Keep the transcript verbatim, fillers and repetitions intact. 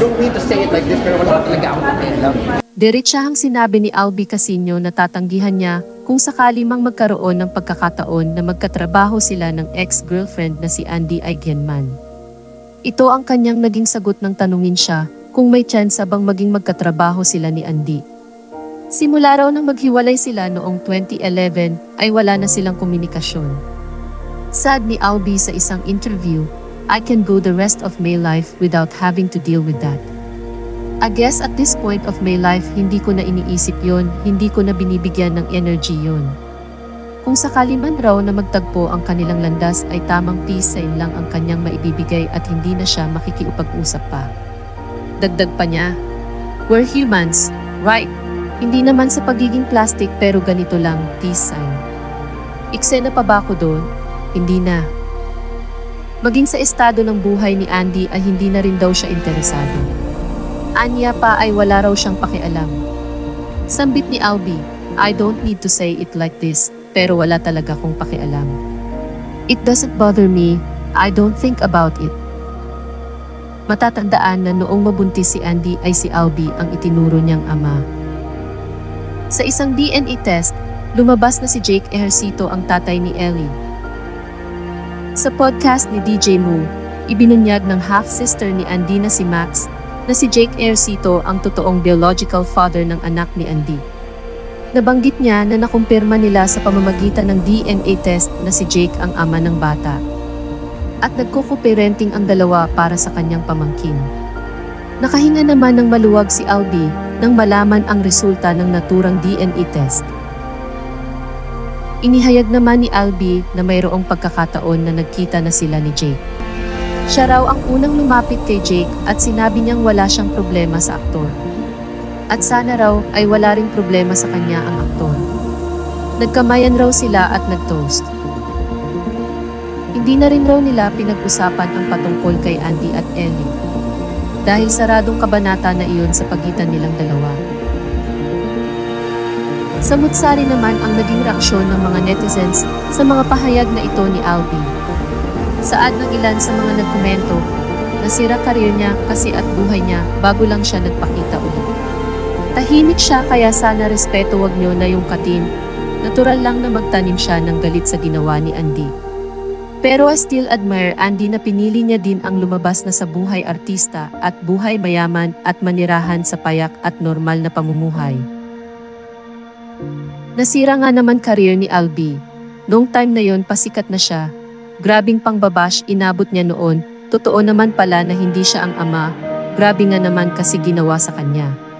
don't mean to say it like this, pero wala talaga akong pakialam. Diretsahang sinabi ni Albi Casino na tatanggihan niya kung sakali mang magkaroon ng pagkakataon na magkatrabaho sila ng ex-girlfriend na si Andy Eigenman. Ito ang kanyang naging sagot nang tanungin siya kung may tsansa bang maging magkatrabaho sila ni Andy. Simula raw nang maghiwalay sila noong twenty eleven ay wala na silang komunikasyon. Sad ni Albi sa isang interview, "I can go the rest of my life without having to deal with that. I guess at this point of my life hindi ko na iniisip yon, hindi ko na binibigyan ng energy yon. Kung sakali man raw na magtagpo ang kanilang landas ay tamang peace sign lang ang kanyang maibibigay at hindi na siya makikiupag-usap pa." Dagdag pa niya, "We're humans, right? Hindi naman sa pagiging plastic pero ganito lang, peace sign. Eksena pa ba ako doon? Hindi na." Maging sa estado ng buhay ni Andy ay hindi na rin daw siya interesado. Anya pa ay wala raw siyang pakialam. Sambit ni Albi, "I don't need to say it like this, pero wala talaga akong pakialam. It doesn't bother me, I don't think about it." Matatandaan na noong mabuntis si Andy ay si Albi ang itinuro niyang ama. Sa isang D N A test, lumabas na si Jake Ejercito ang tatay ni Ellie. Sa podcast ni D J Moo, ibinunyag ng half-sister ni Andy na si Max, na si Jake Ejercito ang totoong biological father ng anak ni Andy. Nabanggit niya na nakumpirma nila sa pamamagitan ng D N A test na si Jake ang ama ng bata. At nagko-co-parenting ang dalawa para sa kanyang pamangkin. Nakahinga naman ng maluwag si Albi nang malaman ang resulta ng naturang D N A test. Inihayag naman ni Albi na mayroong pagkakataon na nagkita na sila ni Jake. Siya raw ang unang lumapit kay Jake at sinabi niyang wala siyang problema sa aktor. At sana raw ay wala ring problema sa kanya ang aktor. Nagkamayan raw sila at nag-toast. Hindi na rin raw nila pinag-usapan ang patungkol kay Andy at Ellie. Dahil saradong kabanata na iyon sa pagitan nilang dalawa. Samut-sari naman ang naging reaksyon ng mga netizens sa mga pahayag na ito ni Albi. Saad ng ilan sa mga nagkomento, nasira karir niya kasi at buhay niya bago lang siya nagpakita ulit. Tahimik siya kaya sana respeto wag niyo na yung katim. Natural lang na magtanim siya ng galit sa ginawa ni Andy. Pero I still admire Andy na pinili niya din ang lumabas na sa buhay artista at buhay mayaman at manirahan sa payak at normal na pamumuhay. Nasira nga naman karir ni Albi. Noong time na yon pasikat na siya. Grabing pangbabash inabot niya noon, totoo naman pala na hindi siya ang ama, grabe nga naman kasi ginawa sa kanya.